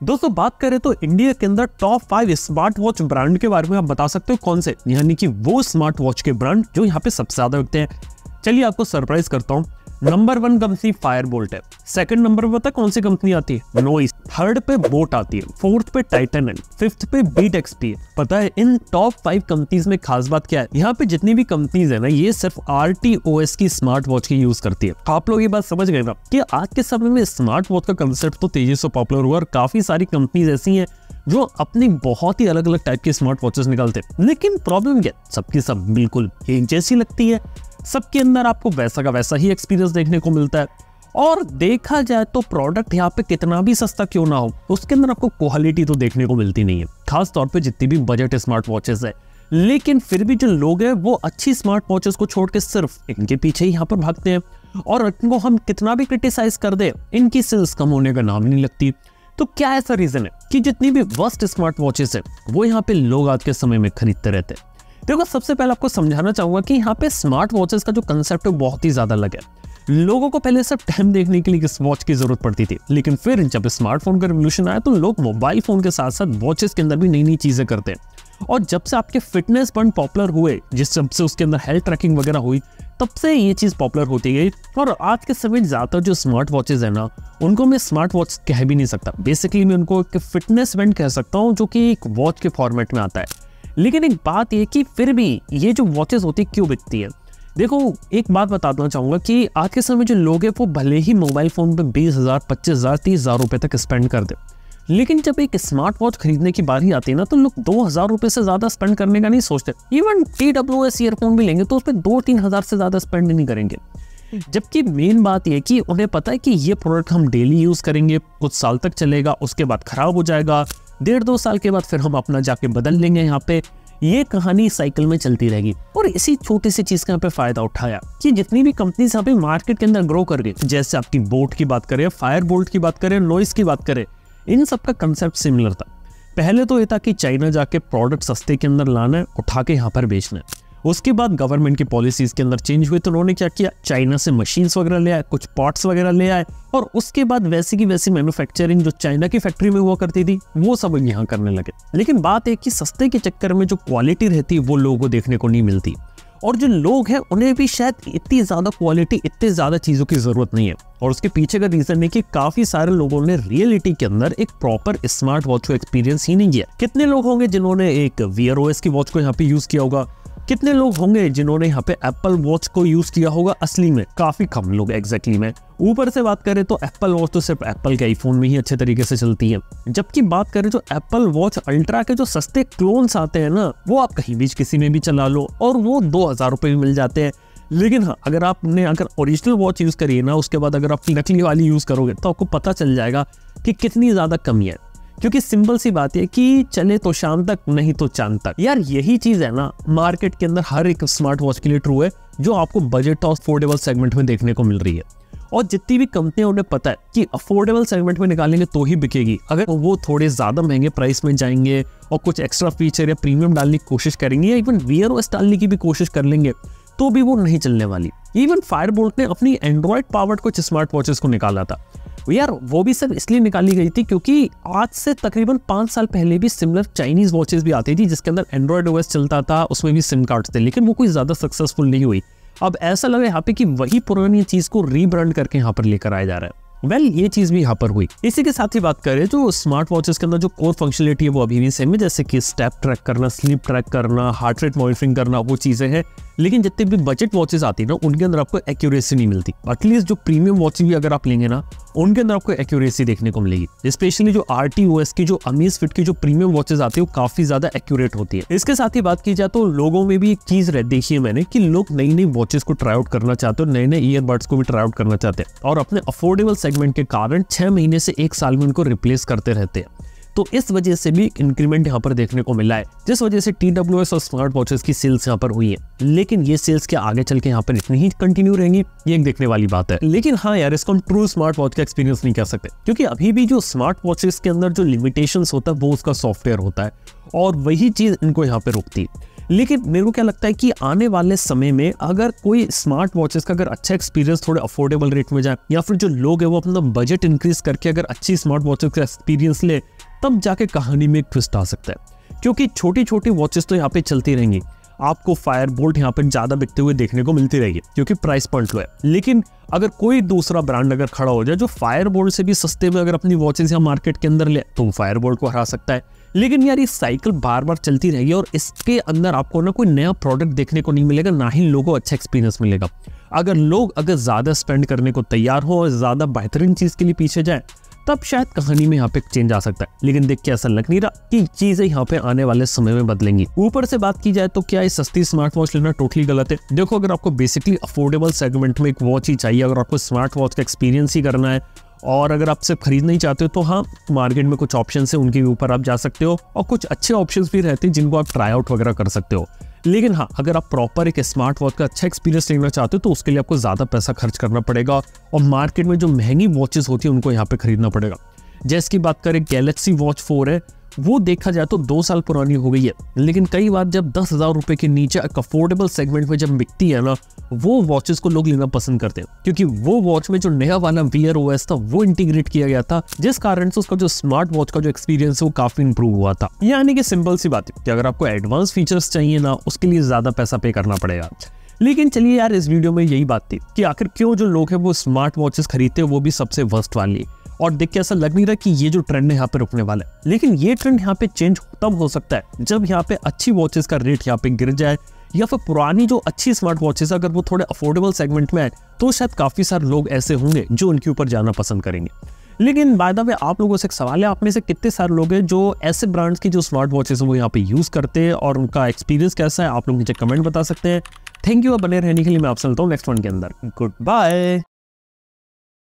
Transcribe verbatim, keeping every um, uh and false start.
दोस्तों बात करें तो इंडिया के अंदर top five smart watch brand के बारे में आप बता सकते हो कौन से, यानी कि वो स्मार्ट वॉच के ब्रांड जो यहाँ पे सबसे ज्यादा बिकते हैं। चलिए आपको सरप्राइज करता हूँ। नंबर वन कंपनी फायरबोल्ट है, सेकंड नंबर पे पता कौन सी कंपनी आती है, नॉइस, थर्ड पे बोट आती है, फोर्थ पे टाइटन है, फिफ्थ पे बीट एक्सपी है। पता है इन टॉप फाइव कंपनीज में खास बात क्या है, यहाँ पे जितनी भी कंपनीज है ना ये सिर्फ आर टी ओ एस की स्मार्ट वॉच की यूज करती है। आप लोग ये बात समझ गए ना कि आज के समय में स्मार्ट वॉच का कंसेप्ट तो तेजी से पॉपुलर हुआ और काफी सारी कंपनीज ऐसी हैं जो अपनी बहुत ही अलग अलग टाइप की स्मार्ट वॉचेस निकालते हैं। लेकिन प्रॉब्लम क्या, सबकी सब बिल्कुल एक जैसी लगती है, सबके अंदर आपको वैसा का वैसा ही एक्सपीरियंस देखने को मिलता है। और देखा जाए तो प्रोडक्ट यहाँ पे कितना भी सस्ता क्यों ना हो, उसके अंदर आपको क्वालिटी तो देखने को मिलती नहीं है, खास तौर पे जितनी भी बजट स्मार्ट वॉचेस है। लेकिन फिर भी जो लोग हैं वो अच्छी स्मार्ट वॉचेस को छोड़ के सिर्फ इनके पीछे ही यहाँ पर भागते हैं, और इनको हम कितना भी क्रिटिसाइज कर दे इनकी सेल्स कम होने का नाम नहीं लगती। तो क्या ऐसा रीजन है कि जितनी भी वर्स्ट स्मार्ट वॉचेस है वो यहाँ पे लोग आज के समय में खरीदते रहते हैं? देखो सबसे पहले आपको समझाना चाहूंगा कि यहाँ पे स्मार्ट वॉचेस का जो कंसेप्ट है बहुत ही ज्यादा अलग है। लोगों को पहले सिर्फ टाइम देखने के लिए इस वॉच की जरूरत पड़ती थी, लेकिन फिर जब स्मार्टफोन का रिवोल्यूशन आया तो लोग मोबाइल फोन के साथ साथ वॉचेस के अंदर भी नई नई चीजें करते हैं। और जब से आपके फिटनेस बैंड पॉपुलर हुए, जिस जब से उसके अंदर हेल्थ ट्रैकिंग वगैरह हुई, तब से ये चीज पॉपुलर होती गई। और आज के समय ज्यादातर जो स्मार्ट वॉचेस है ना उनको मैं स्मार्ट वॉच कह भी नहीं सकता, बेसिकली मैं उनको एक फिटनेस बैंड कह सकता हूँ जो कि एक वॉच के फॉर्मेट में आता है। लेकिन एक बात ये कि फिर भी ये जो वॉचेस होती है क्यों बिकती है। देखो एक बात बताना चाहूंगा कि आज के समय जो लोग हैं वो भले ही मोबाइल फोन पे बीस हजार पच्चीस हजार तीस हजार रुपए तक स्पेंड कर दे, लेकिन जब एक स्मार्ट वॉच खरीदने की बारी आती है ना तो लोग दो हजार रुपए से ज्यादा स्पेंड करने का नहीं सोचते। Even T W S earphone भी लेंगे तो उस पर दो तीन हजार से ज्यादा स्पेंड नहीं करेंगे। जबकि मेन बात यह कि उन्हें पता है कि ये प्रोडक्ट हम डेली यूज करेंगे, कुछ साल तक चलेगा, उसके बाद खराब हो जाएगा, डेढ़ दो साल के बाद फिर हम अपना जाके बदल लेंगे। यहाँ पे ये कहानी साइकिल में चलती रहेगी। और इसी छोटी सी चीज का यहाँ पे फायदा उठाया कि जितनी भी कंपनीज यहाँ पे मार्केट के अंदर ग्रो कर गई, जैसे आपकी बोट की बात करें, फायरबोल्ट की बात करें, नॉइस की बात करें, इन सब का कंसेप्ट सिमिलर था। पहले तो ये था कि चाइना जाके प्रोडक्ट सस्ते के अंदर लाना है, उठा के यहाँ पर बेचना है। उसके बाद गवर्नमेंट की पॉलिसीज के अंदर चेंज हुए तो उन्होंने क्या किया, चाइना से मशीन्स वगैरह ले आए, कुछ पार्ट्स वगैरह ले आए, और उसके बाद वैसी की वैसी मैन्युफैक्चरिंग जो चाइना की फैक्ट्री में हुआ करती थी वो सब यहाँ करने लगे। लेकिन बात है कि सस्ते के चक्कर में जो क्वालिटी रहती है वो लोगों को देखने को नहीं मिलती, और जो लोग हैं उन्हें भी शायद इतनी ज्यादा क्वालिटी, इतनी ज्यादा चीजों की जरूरत नहीं है। और उसके पीछे का रीजन है कि काफी सारे लोगों ने रियलिटी के अंदर एक प्रॉपर स्मार्ट वॉच को एक्सपीरियंस ही नहीं किया। कितने लोग होंगे जिन्होंने एक वियर ओ एस की वॉच को यहाँ पे यूज किया होगा, कितने लोग होंगे जिन्होंने यहाँ पे एप्पल वॉच को यूज किया होगा, असली में काफी कम लोग एग्जैक्टली में। ऊपर से बात करें तो एप्पल वॉच तो सिर्फ एप्पल के आईफोन में ही अच्छे तरीके से चलती है, जबकि बात करें जो एप्पल वॉच अल्ट्रा के जो सस्ते क्लोन्स आते हैं ना वो आप कहीं भी किसी में भी चला लो और वो दो हजार रुपए में मिल जाते हैं। लेकिन हाँ, अगर आपने अगर ओरिजिनल वॉच यूज करिए ना, उसके बाद अगर आप नकली वाली यूज करोगे तो आपको पता चल जाएगा कि कितनी ज्यादा कमी है। क्योंकि सिंपल सी बात है कि चले तो शाम तक, नहीं तो चांद तक। यार यही चीज है ना मार्केट के अंदर हर एक स्मार्ट वॉच के लिए ट्रू है, जो आपको बजट और अफोर्डेबल सेगमेंट में देखने को मिल रही है। और जितनी भी कंपनियां उन्हें पता है कि अफोर्डेबल सेगमेंट में निकालेंगे तो ही बिकेगी। अगर वो थोड़े ज्यादा महंगे प्राइस में जाएंगे और कुछ एक्स्ट्रा फीचर या प्रीमियम डालने की कोशिश करेंगे या इवन वियर ओ एस डालने की भी कोशिश कर लेंगे तो भी वो नहीं चलने वाली। इवन फायरबोल्ट ने अपनी एंड्रॉइड पावर्ड कुछ स्मार्ट वॉचेस को निकाला था यार, वो भी सिर्फ इसलिए निकाली गई थी क्योंकि आज से तकरीबन पांच साल पहले भी सिमिलर चाइनीज वॉचेस भी आती थी जिसके अंदर एंड्रॉइड ओएस चलता था, उसमें भी सिम कार्ड्स थे, लेकिन वो कोई ज्यादा सक्सेसफुल नहीं हुई। अब ऐसा लगा यहाँ पे कि वही पुरानी चीज को रीब्रांड करके यहाँ पर लेकर आया जा रहा है। वेल well, ये चीज भी यहाँ पर हुई। इसी के साथ ही बात करें जो स्मार्ट वॉचेस के अंदर जो कोर फंक्शनलिटी है वो अभी भी सेम है, जैसे कि स्टेप ट्रैक करना, स्लीप ट्रैक करना, हार्ट रेट मॉनिटरिंग करना, वो चीजें हैं। लेकिन जितने भी बजट वॉचेस आती है ना उनके अंदर आपको एक्यूरेसी नहीं मिलती। एटलीस्ट जो प्रीमियम वॉचेस भी अगर आप लेंगे ना उनके अंदर आपको एक्यूरेसी देखने को मिलेगी। स्पेशली जो आर टी ओ एस की, जो अमेज़फिट की जो प्रीमियम वॉचेस आती है वो काफी ज्यादा एक्यूरेट होती है। इसके साथ ही बात की जाए तो लोगों में भी एक चीज देखी है मैंने कि लोग नई नई वॉचेस को ट्राई आउट करना चाहते हैं, नए नए ईयरबड्स को भी ट्राई आउट करना चाहते हैं, और अपने अफोर्डेबल सेगमेंट के कारण छह महीने से एक साल में उनको रिप्लेस करते रहते हैं। तो इस वजह से भी इंक्रीमेंट यहाँ पर देखने को मिला है, जिस वजह से टी डब्ल्यू एस और स्मार्ट वॉचेस की सेल्स यहाँ पर हुई है। लेकिन ये सेल्स के आगे चल के यहाँ पर इतनी ही कंटिन्यू रहेंगी, ये एक देखने वाली बात है। लेकिन हाँ यार, इसको हम ट्रू स्मार्ट वॉच का एक्सपीरियंस नहीं कह सकते, क्योंकि अभी भी जो स्मार्ट वॉचेस के अंदर जो लिमिटेशंस होता है वो उसका सॉफ्टवेयर होता है, और वही चीज इनको यहाँ पे रोकती है। लेकिन मेरे को क्या लगता है कि आने वाले समय में अगर कोई स्मार्ट वॉचेस का अगर अच्छा एक्सपीरियंस थोड़े अफोर्डेबल रेट में जाए, या फिर जो लोग हैं वो अपना बजट इंक्रीज करके अगर अच्छी स्मार्ट वॉचेस का एक्सपीरियंस ले, तब जाके कहानी में एक ट्विस्ट आ सकता है, क्योंकि छोटी छोटी वॉचेस तो यहाँ पे चलती रहेंगी, आपको फायर बोल्ट यहाँ पे ज्यादा बिकते हुए देखने को मिलती रहेगी क्योंकि प्राइस पॉइंट लो है। लेकिन अगर कोई दूसरा ब्रांड अगर खड़ा हो जाए जो फायर बोल्ट से भी सस्ते में अगर अपनी वॉचेस यहाँ मार्केट के अंदर ले, तो फायर बोल्ट को हरा सकता है। लेकिन यार ये साइकिल बार बार चलती रहेगी और इसके अंदर आपको ना कोई नया प्रोडक्ट देखने को नहीं मिलेगा, ना ही लोगों को अच्छा एक्सपीरियंस मिलेगा। अगर लोग अगर ज्यादा स्पेंड करने को तैयार हो और ज्यादा बेहतरीन चीज के लिए पीछे जाए, तब शायद कहानी में यहाँ पे चेंज आ सकता है। लेकिन देख के ऐसा लग नहीं रहा कि चीजें यहाँ पे आने वाले समय में बदलेंगी। ऊपर से बात की जाए तो क्या ये सस्ती स्मार्ट वॉच लेना टोटली गलत है? देखो, अगर आपको बेसिकली अफोर्डेबल सेगमेंट में एक वॉच ही चाहिए, अगर आपको स्मार्ट वॉच का एक्सपीरियंस ही करना है और अगर आप सिर्फ खरीदना ही चाहते हो, तो हाँ, मार्केट में कुछ ऑप्शन है, उनके ऊपर आप जा सकते हो और कुछ अच्छे ऑप्शंस भी रहते हैं जिनको आप ट्राई आउट वगैरह कर सकते हो। लेकिन हाँ, अगर आप प्रॉपर एक स्मार्ट वॉच का अच्छा एक्सपीरियंस लेना चाहते हो तो उसके लिए आपको ज्यादा पैसा खर्च करना पड़ेगा और मार्केट में जो महंगी वॉचेस होती है उनको यहाँ पे खरीदना पड़ेगा। जैसे की बात करें गैलेक्सी वॉच फोर है, वो देखा जाए तो दो साल पुरानी हो गई है, लेकिन कई बार जब दस हजार रुपए के नीचे एक अफोर्डेबल सेगमेंट में जब बिकती है ना, वो वॉचेस को लोग लेना पसंद करते हैं, क्योंकि वो वॉच में जो नया वाला वीयर ओएस था वो इंटीग्रेट किया गया था, जिस कारण से उसका जो स्मार्ट वॉच का जो एक्सपीरियंस है वो काफी इंप्रूव हुआ था। यानी कि सिंपल सी बात है कि अगर आपको एडवांस फीचर्स चाहिए ना, उसके लिए ज्यादा पैसा पे करना पड़ेगा। लेकिन चलिए यार, इस वीडियो में यही बात थी कि आखिर क्यों जो लोग हैं वो स्मार्ट वॉचेस खरीदते हैं, वो भी सबसे वर्स्ट वाली। और देख के ऐसा लग नहीं रहा कि ये जो ट्रेंड है यहाँ पे रुकने वाला है, लेकिन ये ट्रेंड यहाँ पे चेंज तब हो सकता है जब यहाँ पे अच्छी वॉचेस का रेट यहाँ पे गिर जाए, या फिर पुरानी जो अच्छी स्मार्ट वॉचेस अगर वो थोड़े अफोर्डेबल सेगमेंट में आए, तो शायद काफी सारे लोग ऐसे होंगे जो उनके ऊपर जाना पसंद करेंगे। लेकिन बाय द वे, आप लोगों से एक सवाल है, आप में से कितने सारे लोग हैं जो ऐसे ब्रांड्स की जो स्मार्ट वॉचेस है वो यहाँ पे यूज करते हैं और उनका एक्सपीरियंस कैसा है, आप लोग नीचे कमेंट बता सकते हैं। थैंक यू, बने रहने के लिए। मैं आपसे मिलता हूँ नेक्स्ट वन के अंदर। Good bye.